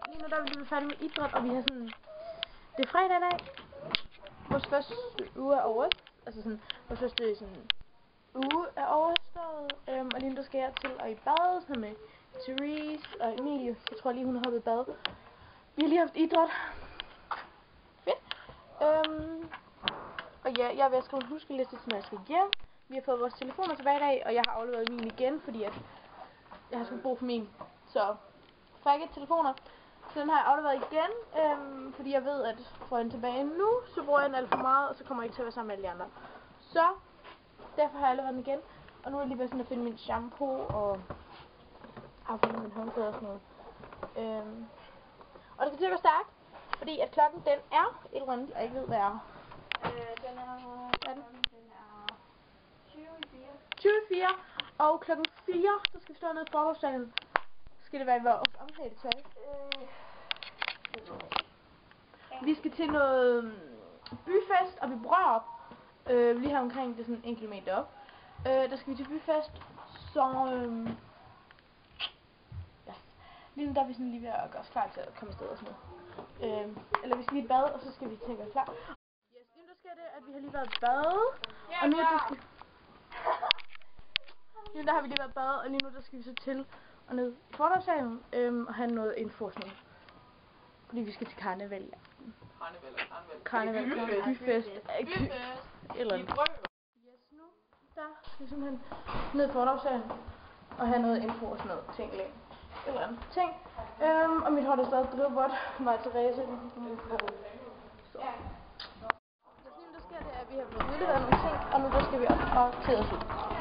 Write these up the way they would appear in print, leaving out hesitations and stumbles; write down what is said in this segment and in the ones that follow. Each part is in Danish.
lige nu der er vi lige færdige med idræt, og vi har sådan... Det er fredag i dag. Vores første uge er over. Altså sådan, vores første sådan, uge er overstået. Og lige nu der skal jeg til at i bad sådan med Therese og Emilie. Jeg tror lige hun har hoppet i bad. Vi har lige haft idræt. Fedt. Og ja, jeg er ved at skrive en huskeliste, når jeg skal hjem. Vi har fået vores telefoner tilbage i dag, og jeg har afleveret min igen, fordi at jeg har sgu brug for min. Så får jeg ikke telefoner. Så den har jeg afleveret igen, fordi jeg ved, at får jeg den tilbage nu, så bruger jeg den alt for meget, og så kommer jeg ikke til at være sammen med alle de andre. Så derfor har jeg afleveret den igen. Og nu er jeg lige ved sådan at finde min shampoo, og har fundet min håndklæde og sådan noget. Og det skal til at gå stærkt, fordi at klokken den er et eller andet, jeg ikke ved hvad er. Den er 20:04, og klokken 4, så skal vi stå nede i forlovssalen. Skal det være i vores omklædetøj? Vi skal til noget byfest op i Brørup. Lige her omkring, det er sådan 1 kilometer op. Der skal vi til byfest, så ja. Lige nu der er vi sådan lige ved at gøre os klar til at komme afsted og sådan noget. Eller vi skal lige i bad, og så skal vi til at gøre klar. Yes, lige nu der sker det, at vi har lige været i bad, og nu der lige der har vi lige været i bad, og lige nu der skal vi så til og ned i forlovssalen og have noget info. Fordi vi skal til karneval i aften. Karneval. Byfest. Eller andet. Yes, nu der skal vi simpelthen ned i forlovssalen og have noget info og sådan noget ting. Eller andet ting. Og mit hår er stadig drivvådt. Mig og Therese. Så. Yes, nu der sker det, at vi har fået udleveret nogle ting, og nu der skal vi op og klæde os ud.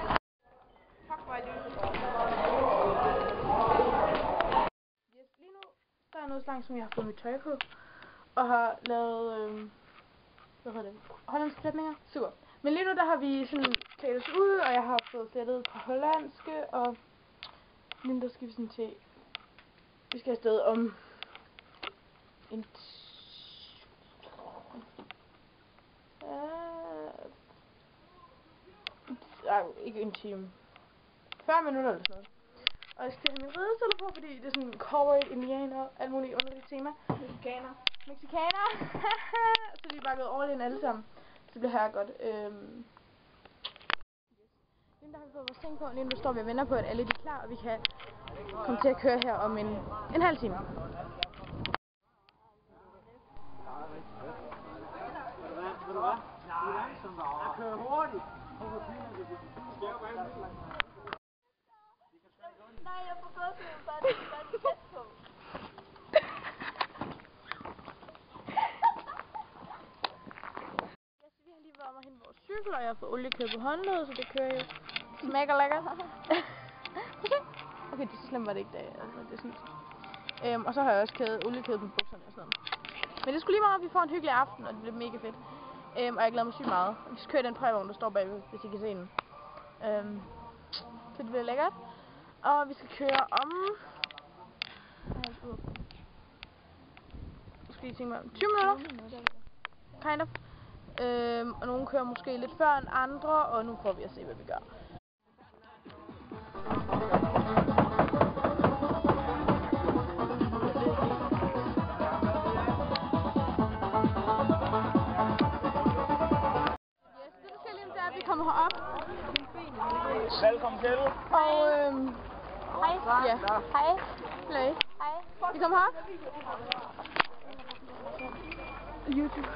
Yes, lige nu der er noget slang, som jeg har fået mit tøj på, og har lavet, hvad hedder det, hollandske flætninger. Super. Men lige nu der har vi sådan klædt os ud, og jeg har fået flettet på hollandske, og lige nu der skal vi sådan til, vi skal afsted om en ikke en time. 40 minutter eller sådan noget. Og jeg skal have min ridestøvler på, fordi det er sådan cowboy, indianer og alt muligt underligt tema. Mexikaner. Så de er bare gået all in alle sammen. Så det bliver her godt. Lige der har vi fået vores ting på. Lige nu står vi og venter på, at alle de er klar, og vi kan komme til at køre her om en halv time. Ved du hvad? Jeg kører hurtigt. Nej, jeg får godt til bare det tæt på. Vi har lige været om at hente vores cykel, og jeg har fået oliekød på håndledet, så det kører jo smækker lækkert. Okay, det så slemt var det ikke, da altså, det er sådan. Og så har jeg også oliekød på bukserne og sådan noget. Men det skulle lige meget, at vi får en hyggelig aften, og det bliver mega fedt. Og jeg glæder mig sygt meget. Vi skal køre den prøvevogn, der står bagved, hvis I kan se den. Så det bliver lækkert. Og vi skal køre om... Måske tænke mig 20 minutter. Kind of. Og nogle kører måske lidt før end andre, og nu får vi at se, hvad vi gør. Vi kommer herop. Velkommen til. Og Hej. ja. Hej. Hej. Hej. Vi kommer herop. YouTube.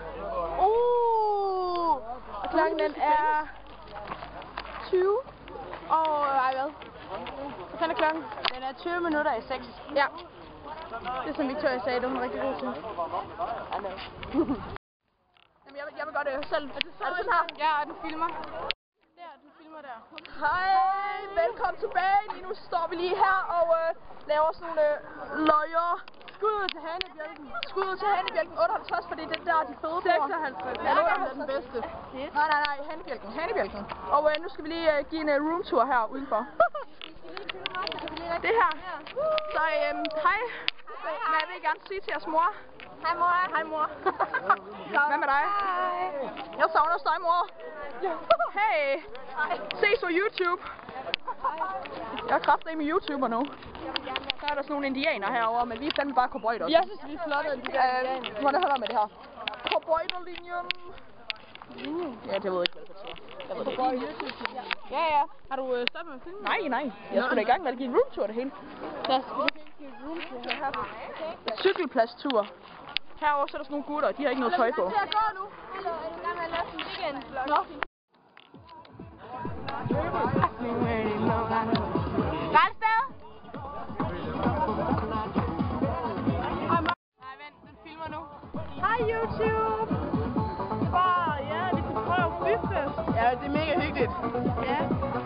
Og klokken den er 20. Og ej hvad? Hvad fanden er klokken? Den er 20 minutter i 6. Ja. Det er som Victoria sagde, det var hun rigtig god til. Jamen jeg vil godt selv. Er det sådan her? Ja, den filmer. Der, den filmer der. Hej, velkommen tilbage. Lige nu står vi lige her og laver sådan nogle løjer. Skud til Hannebjælken. Skud til Hannebjælken 58, fordi det der er de fede 56. Ja, det er den bedste. Nej, Hannebjælken. Og nu skal vi lige give en roomtur her udenfor. Det her. Så hej. Hvad vil I gerne sige til jeres mor? Hej mor. Hej mor. Hvad med dig? Hej. Jeg savner også dig, mor. Hey. Ses på YouTube. Jeg er kraftedeme YouTuber nu. Så er der sådan nogle indianer herovre, men vi er fandme bare cowboyder. Jeg synes, vi er flotte end de der indianer. Hvordan holder med det her? Cowboyderlinjen. Ja, det ved jeg ikke, hvad det betyder. Ja. Har du stoppet med filmen? Nej. Jeg skulle da i gang med at give en roomtur det hele. Så skal vi give et roomtur her. Cykelpladstur. Herovre så er der sådan nogle gutter, de har ikke noget tøj på. Til at gå nu. Hallo, er du i gang med at lave sådan en weekendvlog? Nå. Rensted? Nej, vent, den filmer nu. Hej YouTube! Vi skal prøve byfest. Ja, det er mega hyggeligt. Ja.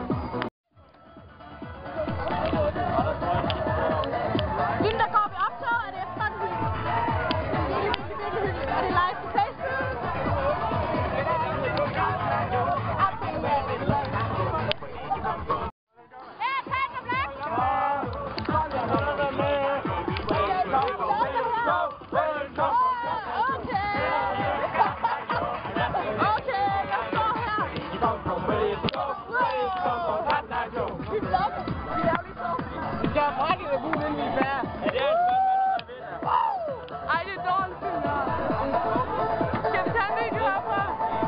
Hvem der går vi optaget? Er det efter den hyggeligt? Er det live på Facebook? Her, Pat og Black! Ej, det er dårligt film her. Skal vi tage en video herfra?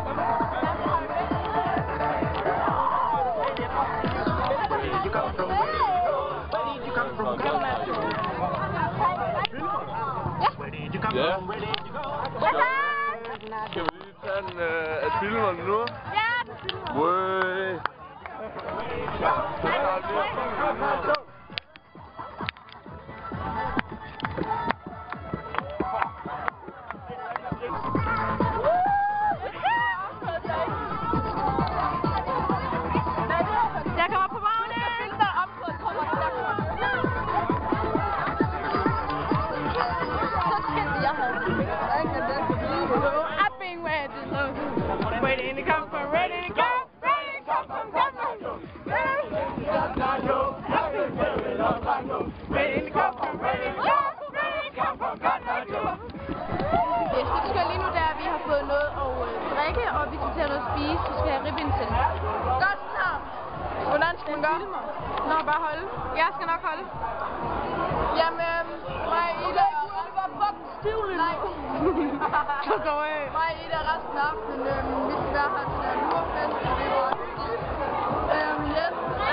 Ja. Skal vi lige tage en af filmerne nu? Ja, det filmer. Wøj. Jeg kommer på vagnen! I've been waiting so good. Waiting to come from, ready to go. Ready to come from Ghana. Ready to come from, ready to go. Ready to come from Ghana. Yes, det skal lige nu der, vi har fået noget at drikke, og vi skal til at noget at spise. Vi skal have ribbensen. Godt sådan her. Hvordan skal man gøre? Nå, bare holde. Jeg skal nok holde. Jamen, mig og Ida er fucking stivligt. Nej. Så går af. Mig og Ida resten af aftenen. Vi skal være her til en lurfest, og det var hyggeligt.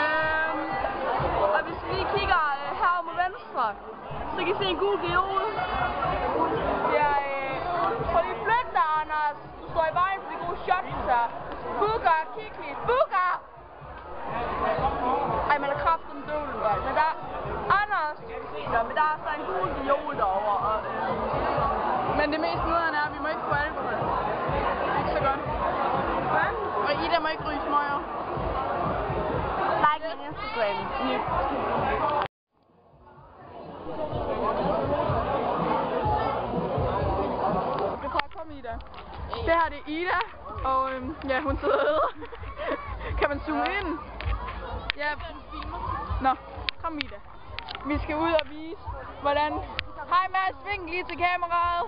Og hvis vi lige kigger herovre mod venstre, så kan I se en gul geol. Ja, og de flytter, Anders. Du står i vejen for de gode shots her. Booker, kig lige. Booker! Ej, man er kraften døvlen, men der... Anders! Ja, men der er så en gul viol derovre, og... Men det mest nederen er, at vi må ikke få alkohol. Ikke så godt. Hvad? Og Ida må ikke ryge smøger. Like min Instagram. Det prøver at komme, Ida. Det her det er Ida, og ja, hun sidder og æder. Kan man zoome ind? Ja. Nå, kom Ida. Vi skal ud og vise, hvordan... Hej Mads, vink lige til kameraet.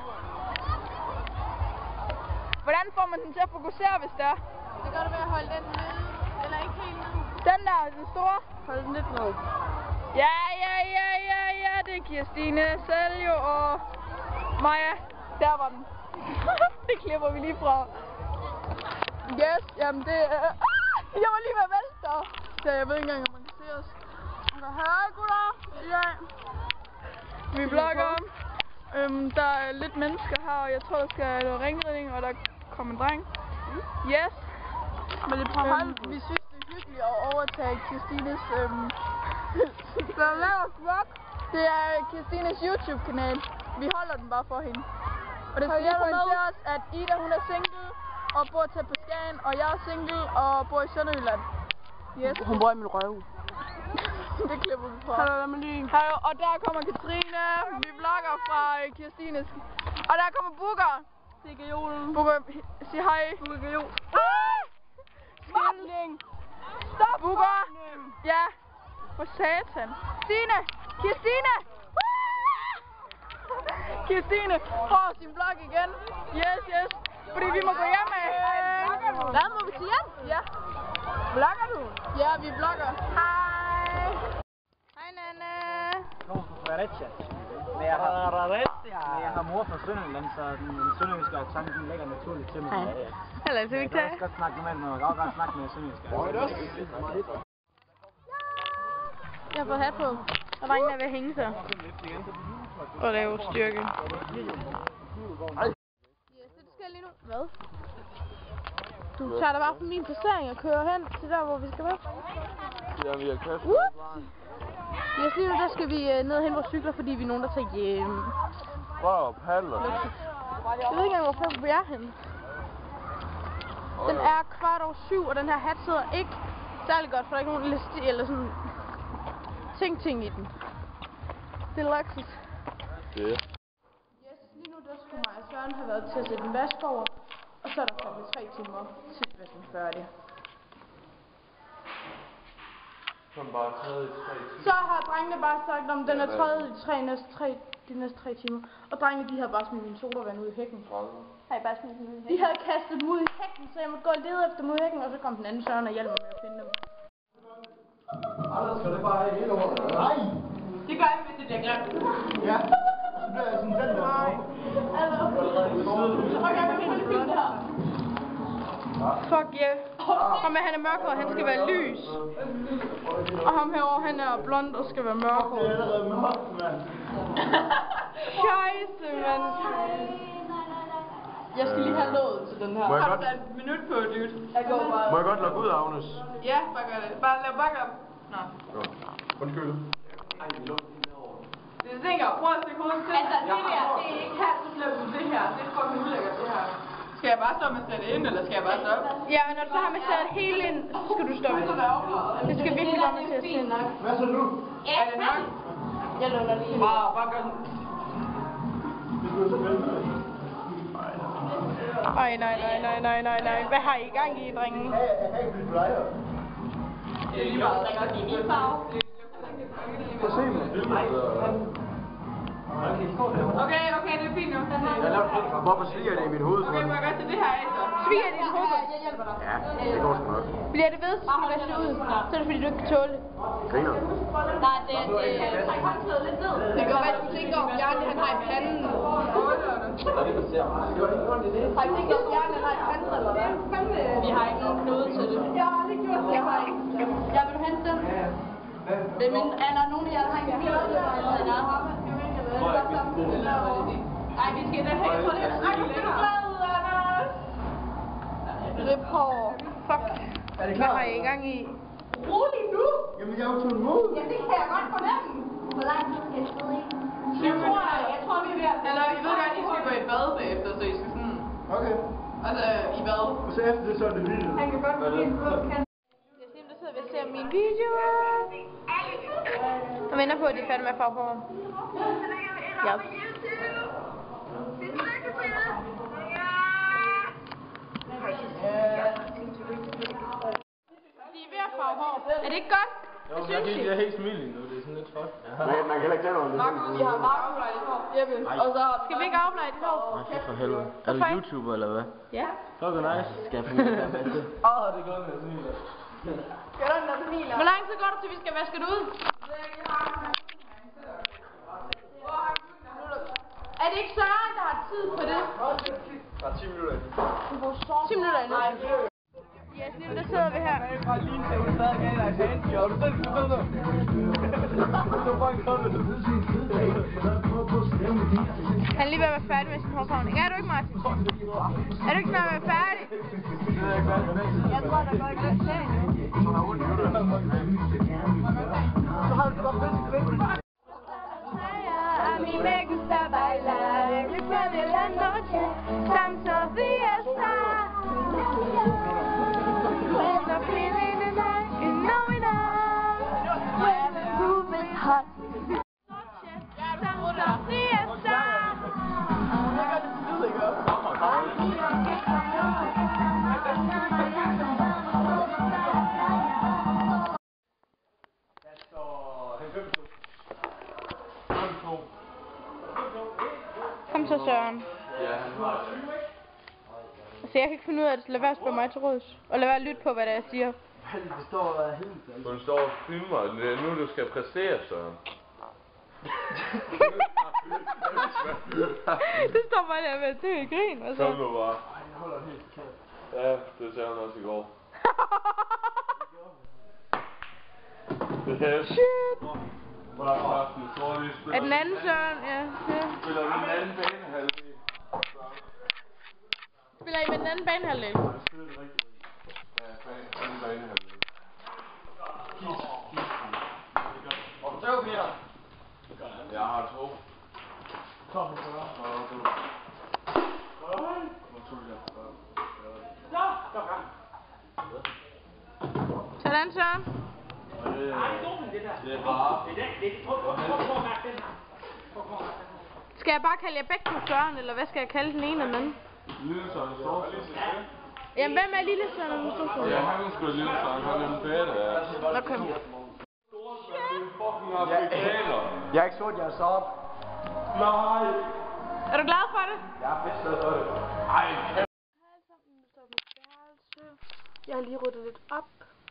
Hvordan får man den til at fokusere, hvis det er? Det gør du ved at holde den nede, eller ikke helt nede. Den der, den store. Hold den lidt ned. Ja, det er Kirstine, Seljo og Maja. Der var den. Det klipper vi lige fra. Yes, jamen det er... Jeg var lige ved at vælte der. Så jeg ved ikke engang, om man kan se os. Okay, hej gutter. Ja. Vi vlogger. Der er lidt mennesker her, og jeg tror, der skal noget ringridning, og der kommer en dreng. Yes. Men det vi synes, det er hyggeligt at overtage Kirstines... Der laver vlog. Det er Kirstines YouTube-kanal. Vi holder den bare for hende. Og det skal lige pointeres, at Ida hun er single og bor tæt på Skagen, og jeg er single og bor i Sønderjylland. Yes. Hun bor i min røv. Det klipper vi fra. Hallo, og der kommer Katrine. Vi vlogger fra Kirstines. Og der kommer Booker. Det er Gejolen. Booker, sig hej. Booker Gejol. Skilning. Stop. Booker. Ja. For satan. Stine. Kirstine. Kirstine får sin vlog igen. Yes. Fordi vi må gå hjem af. Hvad må vi sige hjem? Ja. Vlogger du? Ja, vi vlogger. Hej. Hej, Nana. Fredericia. Men jeg har mor fra Sønderjylland, så den sønderjyske accent den ligger naturligt til mig. Eller så vi Jeg kan også godt snakke normalt, men jeg kan også godt snakke med sønderjysk. Jeg har fået hat på, og drengen er ved at hænge sig. Og det er jo styrke. Yes, det skal lige nu. Hvad? Du tager dig bare fra min placering og kører hen til der, hvor vi skal være. Ja, vi har kastet. Yes, lige nu der skal vi ned og hente vores cykler, fordi vi er nogen, der tager hjem. Wow, paddler. Jeg ved ikke engang, hvorfor vi er henne. Den er 7:15, og den her hat sidder ikke særlig godt, for der er ikke nogen elastik eller sådan ting i den. Det er luksus. Ja. Yes, lige nu der skulle mig og Søren have været til at sætte en vask over, og så er der kommet 3 timer til vasken færdig. Som bare taget i 3 timer. Så har drengene bare sagt, om den er træet i de næste 3 timer. Og drengene, de havde bare smidt min sodavand ud i hækken. Har I bare smidt den ud i hækken? De havde kastet dem ud i hækken, så jeg måtte gå og lede efter dem ud i hækken, og så kom den anden Søren og hjalp mig med at finde dem. Anders, skal det bare have hele året? Nej! Det gør jeg, hvis det bliver glemt. Ja, så bliver jeg sådan den der. Nej. Okay, jeg kan finde det fint her. Fuck yeah. Ham han er mørkhåret, han skal være lys. Og ham herovre, han er blond og skal være mørkhåret. Det er allerede mørkt, mand. Scheisse, mand. Jeg skal lige have låget til den her. Må jeg Har godt- du sat et minut på, dude? Jeg går bare. Må jeg godt logge ud, Agnes? Ja, bare gør det. Bare lav backup. Nå. Undskyld. Jeg tænker, prøv at stikke hovedet til. Altså, det her, det er ikke her, så bliver du det her. Det er fucking ulækkert, det her. Skal jeg bare stå med at sætte ind, eller skal jeg bare stoppe? Ja, og når du så har masseret helt ind, så skal du stoppe. Det skal virkelig bare masseres ind. Hvad så nu? Er det nok? Jeg låner lige. Wow, bare gør den. Ej, nej. Hvad har I i gang i, drenge? Jeg har ikke blivet blejer. Det er lige meget, der er i min farve. Prøv at se mig. Okay, det er fint nu. Jeg lavede det. Hvorfor sviger det i mit hoved? Okay, må jeg godt tage det her af, så? Sviger din hoved? Jeg hjælper dig. Ja, det går sgu nok. Bliver det ved, så skal du ud. Så er det fordi, du ikke kan tåle det. Griner. Nej, det træk håndklædet lidt ned. Det kan være, at du tænker om Bjarne, han har i panden. Har du tænkt om Bjarne, han har i panden, eller hvad? Vi har ikke nogen knude til det. Jeg har aldrig gjort det. Jeg har ikke. Ja, vil du hente den? Det er min, er der nogen af jer, der har en bil? Nej, vi skal da helt på det. Ej, du skal glad ud, Anders. Rip hår. Fuck. Hvad har I i gang i? Rolig nu. Jamen, jeg er jo tålmodig. Ja, det kan jeg godt fornemme. Hvor lang tid skal jeg sidde i? Jeg tror, vi er ved at... Eller, I ved godt, I skal gå i bad bagefter, så I skal sådan... Okay. Altså, i bad. Og så efter det, så er det video. Han kan godt blive på kanten. Jeg siger, der sidder ved at se min video. Jeg venter på, at de er færdige med at farve hår. Ja. De er ved at farve hår. Er det ikke godt? Hvad synes I? Jeg er helt smilende nu, det er sådan lidt fuck. Man kan heller ikke tage noget. Markus, vi har bare aflejret dit hår. Jeppe. Og så... Skal vi ikke afblege dit hår? Nej, for helvede. Er du YouTuber eller hvad? Ja. Fuck, nice. Skal jeg finde det der med til? Det er godt, at jeg smiler. Gør du den der smiler? Hvor lang tid går det, til vi skal vaske det ud? Er det ikke Søren, der har tid på det? Der er 10 minutter endnu. 10 minutter endnu. Ja, snille, der sidder vi her. Han er lige ved at være færdig med sin hårfarvning. Er du ikke, Martin? Er du ikke snart ved at være færdig? Jeg tror, der går ikke lidt til. A mí me gusta bailar every de la noche, tanto fiesta. When the feeling is like it's going on, when the groove is hot. Tanto fiesta. Kom så, Søren. Ja. Altså, jeg kan ikke finde ud af det, så lad være at spørge mig til råds. Og lad være at lytte på, hvad det er, jeg siger. Hun står og filmer. Det er nu, du skal præstere, så. Det står bare der med at dø i grin, og så... Kom nu bare. Ja, det sagde hun også i går. Shit! Er den anden Søren? Ja. Spiller vi den anden banehalvdel? Spiller I med den anden banehalvdel? Ja, anden banehalvdel. Jeg har 2. Sådan, Søren. Det er bare... Skal jeg bare kalde jer begge to Søren, eller hvad skal jeg kalde den ene og den anden? Lille Søren og Stor Søren. Jamen, hvem er lille Søren og den store Søren? Ja, han er sgu Lille Søren. Han er den bedre, ja. Okay. Fucking afrikaner. Jeg er ikke sort, jeg er sort. Nej. Er du glad for det? Jeg er fedt glad for det. Ej. Jeg har lige ryddet lidt op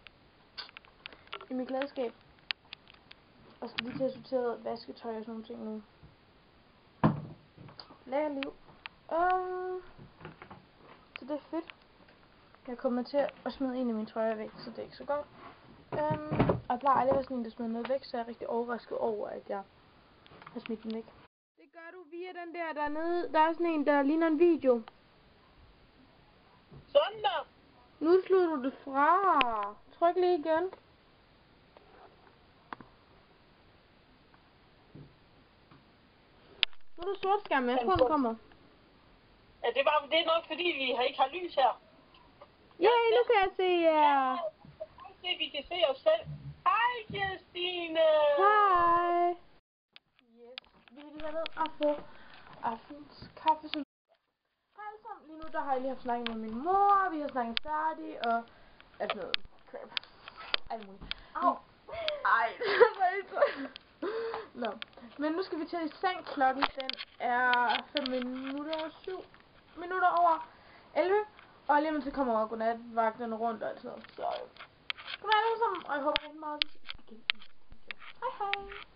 i mit gladskab. Og skal lige til at sortere vasketøj og sådan nogle ting nu. Lækker liv. Så det er fedt. Jeg kommer til at smide en af mine trøjer væk, så det er ikke så godt. Og jeg plejer aldrig at være sådan en, der smider noget væk, så jeg er rigtig overrasket over, at jeg har smidt den væk. Det gør du via den der dernede. Der er sådan en, der ligner en video. Sådan der. Nu slutter du det fra. Tryk lige igen. Nu er der sort skærm, jeg tror den kommer. Ja, det er nok fordi, vi ikke har lys her. Ja, nu kan jeg se jer. Vi kan se os selv. Hej, Kirstine. Hej. Yes, vi er lige ned og få aftens kaffe. Hej alle sammen. Lige nu der har jeg lige haft snakket med min mor. Vi har snakket færdigt og alt noget crap. Alt muligt. Au. Ej, det var ikke. Nå. Men nu skal vi til i seng. Klokken den er 7 minutter over 11. Og lige med til kommer godnatvagterne rundt og alt sådan noget. Så godnat alle sammen. Og jeg håber rigtig meget, at vi ses igen. Hej hej.